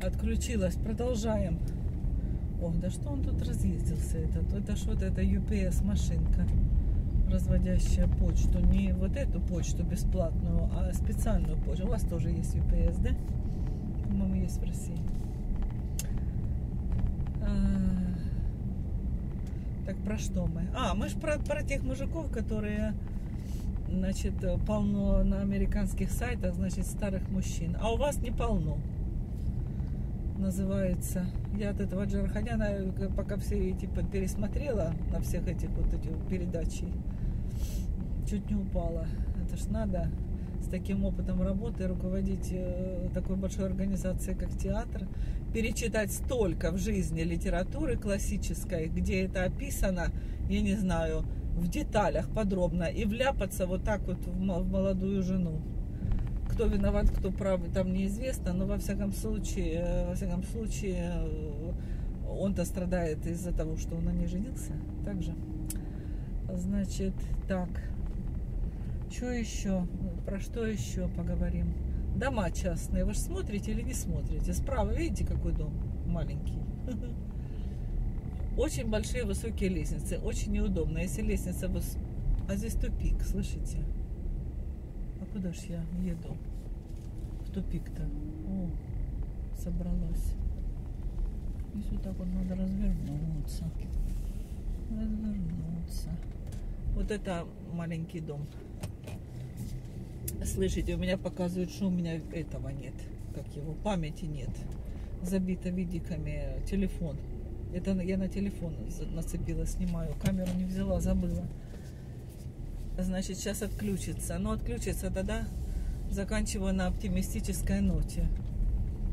Отключилась. Продолжаем. Ох, да что он тут разъездился этот? Это что-то, это UPS машинка, разводящая почту. Не вот эту почту бесплатную, а специальную почту. У вас тоже есть UPS, да? По-моему, есть в России. Так, про что мы? Мы же про тех мужиков, которые, значит, полно на американских сайтах, значит, старых мужчин. А у вас не полно. Называется. Я от этого Джараханяна, пока все типа пересмотрела на всех этих вот этих передачей, чуть не упала. Это ж надо с таким опытом работы руководить такой большой организацией, как театр, перечитать столько в жизни литературы классической, где это описано, я не знаю, в деталях подробно, и вляпаться вот так вот в молодую жену. Кто виноват, кто прав, там неизвестно, но во всяком случае, он-то страдает из-за того, что он на ней женился. Также, значит, так, что еще, про что еще поговорим? Дома частные, вы же смотрите или не смотрите? Справа видите, какой дом маленький? Очень большие высокие лестницы, очень неудобно. Если лестница... А здесь тупик, слышите? А куда ж я еду? В тупик-то. О, собралась. Здесь вот так вот надо развернуться. Вот это маленький дом. Слышите, у меня показывают, что у меня этого нет. Как его? Памяти нет. Забито видиками телефон. Это я на телефон нацепила, снимаю. Камеру не взяла, забыла. Значит, сейчас отключится. Но отключится тогда, заканчиваю на оптимистической ноте.